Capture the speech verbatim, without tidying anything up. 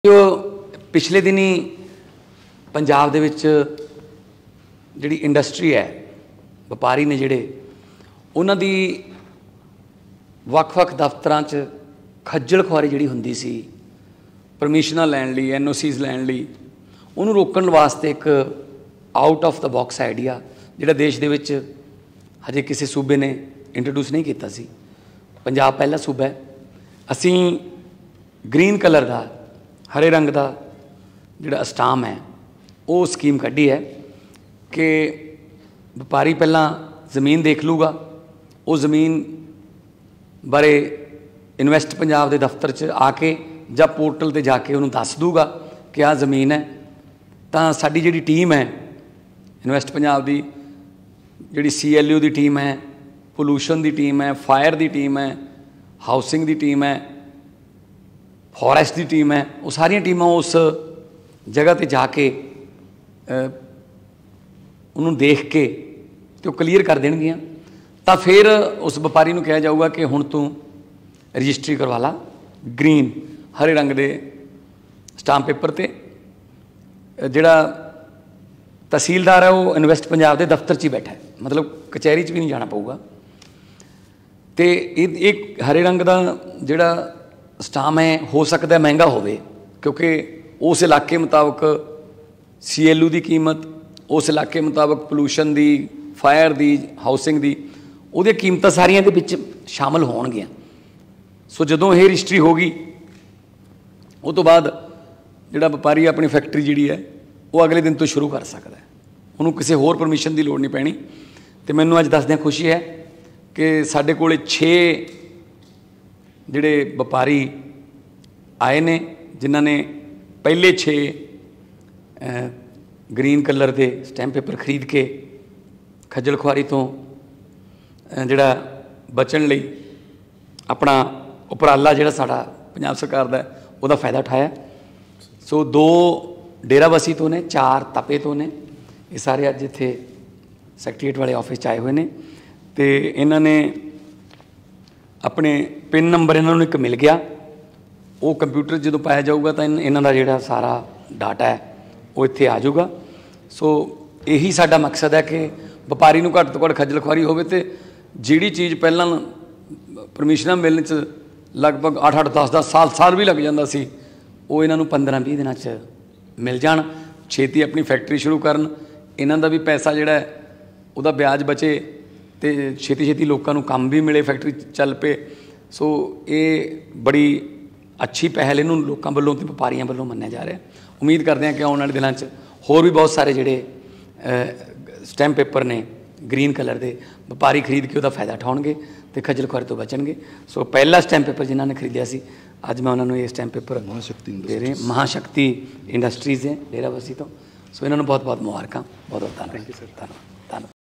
जो पिछले दिनी पंजाब दे विच जिहड़ी इंडस्ट्री है व्यापारी ने जिहड़े उन्हां दी वख-वख दफ्तरां च खज्जल खुआरी जिहड़ी हुंदी सी परमिशनां लैण लई एन ओ सीज़ लैण लई उहनूं रोकण वास्ते एक out of the box idea जिहड़ा देश दे विच हजे किसी सूबे ने इंट्रोड्यूस नहीं कीता सी। पंजाब पहला सूबा है। असीं ग्रीन कलर का हरे रंग का जिहड़ा स्टाम है वो स्कीम कड्ढी है कि व्यापारी पहला जमीन देख लूगा, वो जमीन बारे इन्वेस्ट पंजाब के दफ्तर च आके ਜਾਂ पोर्टल पर जाके उन्होंने दस दूगा कि आ जमीन है। तो साडी जिहड़ी टीम है इन्वेस्ट पंजाब की जिहड़ी सी एल यू की टीम है, पोल्यूशन की टीम है, फायर की टीम है, हाउसिंग की टीम है, फॉरेस्ट की टीम है, वो सारिया टीमां उस जगह पर जाके उन्होंने देख के तो क्लीयर कर देणगियां। तो फिर उस व्यापारी नूं कहा जाऊगा कि हुण तूं रजिस्ट्री करवा ला ग्रीन हरे रंग के स्टांप पेपर ते। जिहड़ा तहसीलदार है वो इन्वेस्ट पंजाब के दफ्तर च ही बैठा है, मतलब कचहरी च भी नहीं जाना पऊगा। तो एक हरे रंग का जिहड़ा स्टाम है हो सकता है महंगा होवे क्योंकि उस इलाके मुताबक सी एल यू की कीमत, उस इलाके मुताबक पोल्यूशन की, फायर की, हाउसिंग की, वो कीमत सारिया के विच शामिल होणगियां। सो जदों ये रजिस्ट्री होगी उस तो बाद जिहड़ा व्यापारी अपनी फैक्ट्री जिहड़ी है वो अगले दिन तो शुरू कर सकता है, उन्होंने किसी होर परमिशन की लोड़ नहीं पैनी। तो मैनूं अज दसदिआं खुशी है कि साडे कोले छे जिहड़े व्यापारी आए ने जिन्हां ने पहले छे ग्रीन कलर के स्टैंप पेपर खरीद के खज्जल खुआरी तो जिहड़ा बचण लई अपना उपराला जिहड़ा साडा पंजाब सरकार दा उहदा फायदा उठाया। सो दो डेराबसी तो ने, चार तपे तो ने, ये सारे अज इत्थे सैकटरीएट वाले ऑफिस आए हुए ने। तो इन्हां ने अपने पिन नंबर इन्होंने एक मिल गया, वो कंप्यूटर जो पाया जाऊगा तो इन्हों का जोड़ा सारा डाटा है वो इत्थे आ जाऊगा। सो यही साडा मकसद है कि व्यापारी नूं घट तो घट खज्जल खुआरी होवे ते जिहड़ी चीज़ पहलां परमिशनां मिलने च लगभग अठ अठ दस दस साल साल भी लग जाता सी, वो इन्हों पंद्रह भी दिनों च मिल जाण। छेती अपनी फैक्ट्री शुरू करन, इन्हां दा भी पैसा जिहड़ा है उहदा ब्याज बचे तो छेती छेती लोगों को काम भी मिले, फैक्ट्री चल पे। सो ये बड़ी अच्छी पहल इन्हों लोगों वालों ते व्यापारियों वालों मन्निया जा रहा है। उम्मीद करते हैं कि आने वाले दिनों होर भी बहुत सारे जिहड़े स्टैंप पेपर ने ग्रीन कलर के व्यापारी खरीद के उसका फायदा उठाउणगे तो खज्जल खुआरी तो बचणगे। सो पहला स्टैंप पेपर जिन्होंने खरीदिया सी अज मैं उन्होंने ये स्टैंप पेपर महाशक्ति दे रहे महाशक्ति इंडस्ट्रीज़ है डेराबसी तो। सो इन्होंने बहुत बहुत मुबारक, बहुत बहुत धन्यवाद।